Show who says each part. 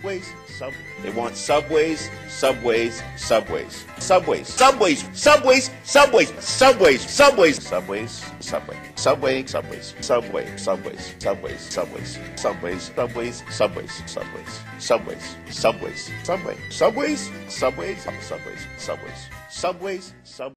Speaker 1: subways, they want subways, subways, subways, subways, subways, subways, subways, subways, subways, subways, subway, subway, subways, subway, subways, subways, subways, subways, subways, subways, subways, subways, subways, subway, subways, subways, subways, subways, subways, subways.